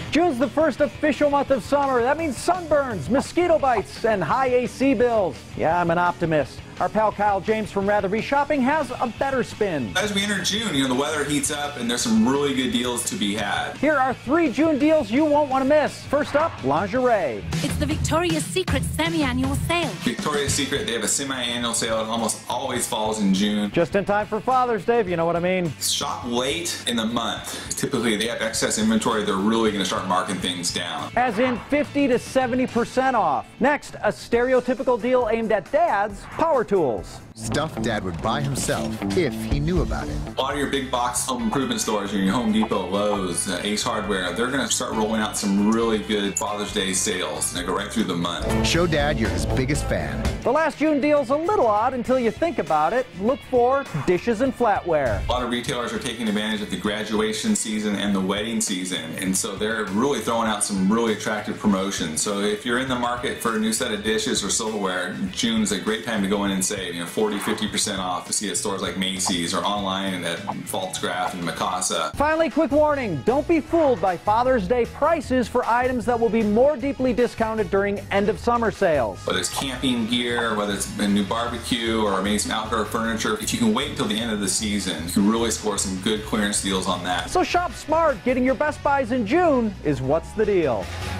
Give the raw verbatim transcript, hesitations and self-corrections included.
June's the first official month of summer. That means sunburns, mosquito bites, and high A C bills. Yeah, I'm an optimist. Our pal Kyle James from Rather Be Shopping has a better spin. As we enter June, you know, the weather heats up and there's some really good deals to be had. Here are three June deals you won't want to miss. First up, lingerie. It's the Victoria's Secret semi-annual sale. Victoria's Secret, they have a semi-annual sale. It almost always falls in June. Just in time for Father's Day, if you know what I mean. Shop late in the month. Typically, they have excess inventory. They're really going to start marking things down. As in fifty to seventy percent off. Next, a stereotypical deal aimed at dads, power tools. Stuff Dad would buy himself if he knew about it. A lot of your big box home improvement stores, your Home Depot, Lowe's, uh, Ace Hardware, they're going to start rolling out some really good Father's Day sales. They go right through the month. Show Dad you're his biggest fan. The last June deal's a little odd until you think about it. Look for dishes and flatware. A lot of retailers are taking advantage of the graduation season and the wedding season, and so they're really throwing out some really attractive promotions. So if you're in the market for a new set of dishes or silverware, June's a great time to go in and save, you know, forty, fifty percent off to see at stores like Macy's or online at Pfaltzgraff and Mikasa. Finally, quick warning, don't be fooled by Father's Day prices for items that will be more deeply discounted during end of summer sales. Whether it's camping gear, whether it's a new barbecue or amazing outdoor furniture, if you can wait until the end of the season, you can really score some good clearance deals on that. So shop smart, getting your best buys in June is what's the deal.